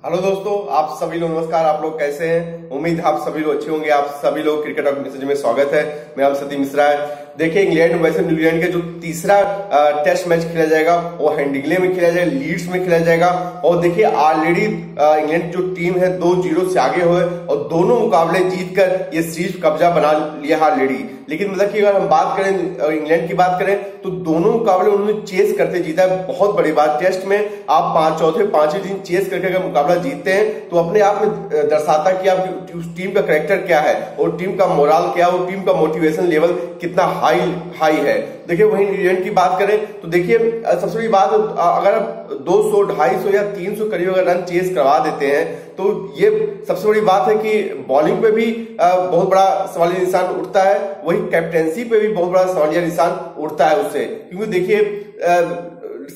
Hello दोस्तों, आप सभी लोग नमस्कार। आप लोग कैसे हैं? उम्मीद है आप सभी लोग अच्छे होंगे। आप सभी लोग क्रिकेट टॉक मैसेज में स्वागत है। मैं आप सतीश मिश्रा है। देखिए, इंग्लैंड वैसे न्यूजीलैंड के जो तीसरा टेस्ट मैच खेला जाएगा वो हेडिंग्ले में खेला जाएगा, लीड्स में खेला जाएगा। और देखिए, ऑलरेडी इंग्लैंड जो टीम है 2-0 से आगे हुए और दोनों मुकाबले जीतकर ये सीरीज कब्जा बना लिया ऑलरेडी। लेकिन मतलब कि अगर हम बात करें इंग्लैंड की बात करें तो दोनों मुकाबले उन्होंने चेस करते जीता है। बहुत बड़ी बात, टेस्ट में आप चौथे पांचवें दिन चेस करके अगर मुकाबला जीतते हैं तो अपने आप में दर्शाता कि आपकी उस टीम का कैरेक्टर क्या है और टीम का मोरल क्या है और टीम का मोटिवेशन लेवल कितना हाई है। देखिए, वहीं न्यूजीलैंड की बात करें तो देखिए, सबसे बड़ी बात, अगर आप 200, 250 या 300 करीब अगर रन चेस करवा देते हैं तो ये सबसे बड़ी बात है कि बॉलिंग पे भी बहुत बड़ा सवालिया निशान उठता है, वही कैप्टेंसी पे भी बहुत बड़ा सवालिया निशान उठता है उससे। क्योंकि देखिए,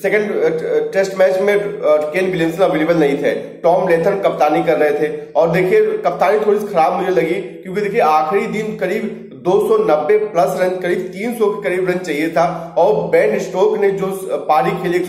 सेकंड टेस्ट मैच में केन विलियमसन अवेलेबल नहीं थे, टॉम लेथम कप्तानी कर रहे थे। और देखिए, कप्तानी थोड़ी सी खराब मुझे लगी क्योंकि देखिए आखिरी दिन करीब 290 प्लस रन, करीब 300 के करीब रन चाहिए था। और बेन स्टोक ने जो पारी खेली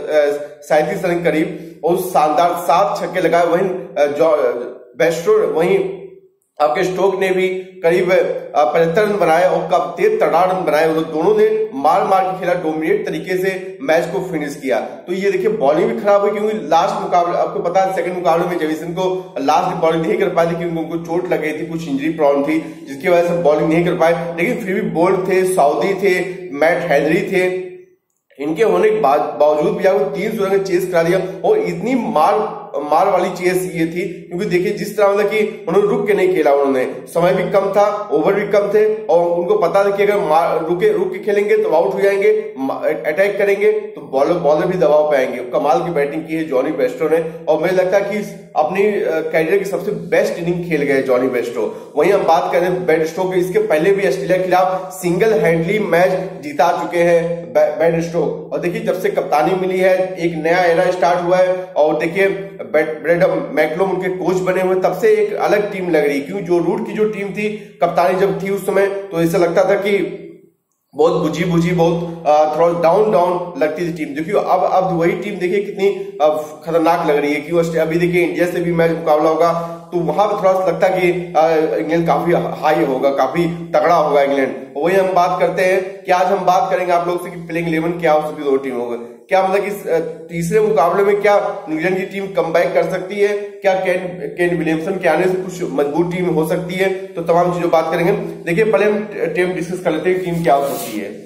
137 रन करीब और शानदार 7 छक्के लगाए। वहीं बेस्टो वहीं आपके स्टोक ने भी करीब 75 रन बनाए और कब तेज तड़ाड़ रन बनाए। वो दोनों ने मार के खेला, डोमिनेट तरीके से मैच को फिनिश किया। तो ये देखिए, बॉलिंग भी खराब हुई क्योंकि लास्ट मुकाबले आपको पता है सेकंड मुकाबले में जेविसन को लास्ट बॉलिंग नहीं कर पाए थे क्योंकि उनको चोट लग गई थी, कुछ इंजरी प्रॉब्लम थी जिसकी वजह से बॉलिंग नहीं कर पाए। लेकिन फिर भी बोल्ट थे, सऊदी थे, मैट हेनरी थे, इनके होने के बावजूद भी आपको 300 रन चेस करा दिया। और इतनी मार वाली चेस ये थी क्योंकि देखिए जिस तरह मतलब कि उन्होंने रुक के नहीं खेला, उन्होंने समय भी कम था, ओवर भी कम थे और उनको पता था कि अगर रुक के खेलेंगे तो आउट हो जाएंगे, अटैक करेंगे तो बॉलर भी दबाव पाएंगे। कमाल की बैटिंग की है जॉनी बेस्टो ने और मुझे लगता है कि अपनी कैरियर की सबसे बेस्ट इनिंग खेल गए जॉनी बेस्टो। वहीं हम बात करें बेन स्टोक की, इसके पहले भी ऑस्ट्रेलिया के खिलाफ सिंगल हैंडली मैच जिता चुके हैं बेन स्टोक। और देखिए, जब से कप्तानी मिली है एक नया एरा स्टार्ट हुआ है और देखिए ब्रेड मैकलम उनके कोच बने हुए, तब से एक अलग टीम लग रही है। क्योंकि जो रूट की जो टीम थी, कप्तानी जब थी उस समय तो ऐसा लगता था कि बहुत बुझी बहुत थोड़ा डाउन लगती थी टीम। देखिए अब वही टीम देखिए कितनी खतरनाक लग रही है। क्योंकि अभी देखिए इंडिया से भी मैच मुकाबला होगा तो वहां पर थोड़ा सा लगता है कि इंग्लैंड काफी हाई होगा, काफी तगड़ा होगा इंग्लैंड। वही हम बात करते हैं कि आज हम बात करेंगे आप लोग से कि प्लेइंग 11 क्या हो सकती है, दो टीम होगा क्या, मतलब कि तीसरे मुकाबले में क्या न्यूजीलैंड की टीम कमबैक कर सकती है, क्या केन विलियमसन के आने से कुछ मजबूत टीम हो सकती है, तो तमाम चीजों बात करेंगे। देखिए, पहले हम टीम डिस्कस कर लेते हैं टीम क्या हो सकती है।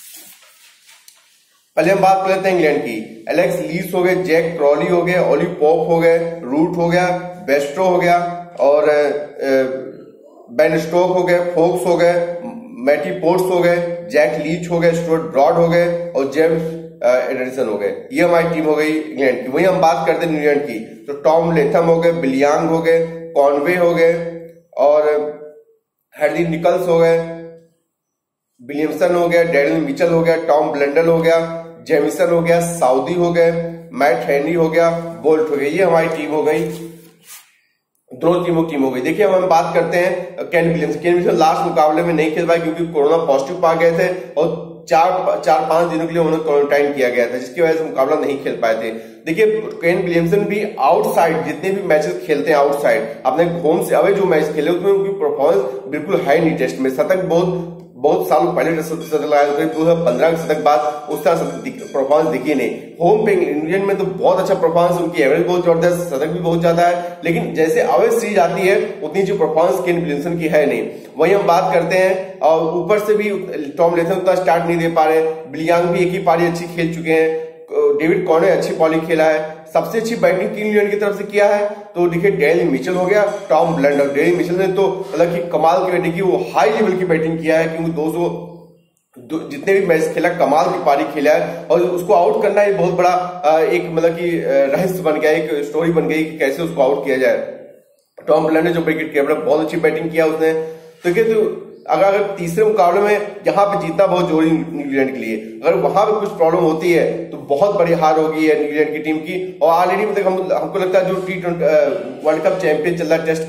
पहले हम बात कर लेते हैं इंग्लैंड की। एलेक्स लीस हो गए, जैक क्रॉली हो गए, ओली पॉप हो गए, रूट हो गया, बेस्टो हो गया और बेन स्टोक हो गए, फोक्स हो गए, मैटी पोर्ट्स हो गए, जैक लीच हो गए, स्टुअर्ट ब्रॉड हो गए और जेम्स एडरसन हो गए। ये हमारी टीम हो गई इंग्लैंड की। वही हम बात करते हैं न्यूजीलैंड की तो टॉम लेथम हो गए, बिलियांग हो गए, कॉनवे हो गए और हैरी निकल्स हो गए, विलियमसन हो गया, डैरिल मिचेल हो गया, टॉम ब्लेंडल हो गया, जेमिसन हो गया, सऊदी हो गए, मैट हेनरी हो गया, बोल्ट हो गया। ये हमारी टीम हो गई, दोनों टीमों की टीम हो गई। देखिए, हम बात करते हैं केन विलियमसन लास्ट मुकाबले में नहीं खेल पाए क्योंकि कोरोना पॉजिटिव पा गए थे और 4-5 दिनों के लिए उन्हें क्वारंटाइन किया गया था जिसकी वजह से मुकाबला नहीं खेल पाए थे। देखिए, केन विलियमसन भी आउटसाइड जितने भी मैचेस खेलते हैं आउटसाइड अपने होम से अवे जो मैच खेले उसमें उनकी परफॉर्मेंस बिल्कुल है नहीं। टेस्ट में शतक बहुत साल पहले शतक लगाया, 2015 के शतक बाद उस तरह परफॉर्मेंस दिखी नहीं। होम पे इंग्लैंड में तो बहुत अच्छा परफॉर्मेंस, उनकी एवरेज बहुत जबरदस्त, शतक भी बहुत ज्यादा है, लेकिन जैसे अवे सीरीज आती है उतनी जो परफॉर्मेंस केन विलियमसन की है नहीं। वही हम बात करते हैं और ऊपर से भी टॉम लेथम उतना स्टार्ट नहीं दे पा रहे, बिलियांग भी एक ही पारी अच्छी खेल चुके हैं, डेविड कॉर्ने अच्छी बॉलिंग खेला है। सबसे अच्छी बैटिंग किंग इंग्लैंड की तरफ से किया है तो देखिए डैरिल मिचेल हो गया, टॉम ब्लेंडल। डैरिल मिचेल ने तो मतलब कि कमाल की बैटिंग की, वो हाई लेवल की बैटिंग किया है क्योंकि 200 जितने भी मैच खेला कमाल की पारी खेला है और उसको आउट करना एक बहुत बड़ा एक मतलब कि रहस्य बन गया, एक स्टोरी बन गई कि कैसे उसको आउट किया जाए। टॉम ब्लेंडल जो विकेट कीपर बहुत अच्छी बैटिंग किया उसने। तो अगर तीसरे मुकाबले में यहाँ पे जीतना बहुत जरूरी न्यूजीलैंड के लिए, अगर वहां पे कुछ प्रॉब्लम होती है तो बहुत बड़ी हार होगी है न्यूजीलैंड की टीम की। और ऑलरेडी मतलब हमको लगता है जो T20 वर्ल्ड कप चैंपियन चल रहा है टेस्ट का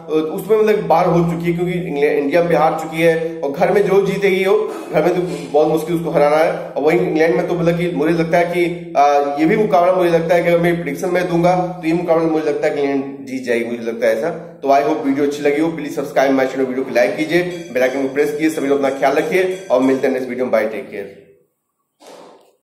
उसमें मतलब बाहर हो चुकी है, क्योंकि इंडिया में हार चुकी है और घर में जरूर जीतेगी वो, घर में तो बहुत मुश्किल उसको हराना है। और वही इंग्लैंड में तो मतलब कि मुझे लगता है कि ये भी मुकाबला मुझे लगता है कि अगर मैं प्रेडिक्शन में दूंगा तो ये मुकाबला मुझे लगता है कि इंग्लैंड जीत जाएगी, मुझे लगता है ऐसा। तो आई होप वीडियो अच्छी लगी हो, please subscribe my channel, video को लाइक कीजिए, बेल आइकन को प्रेस कीजिए। सभी लोग अपना ख्याल रखिए और मिलते हैं नेक्स्ट वीडियो में। Bye, take care.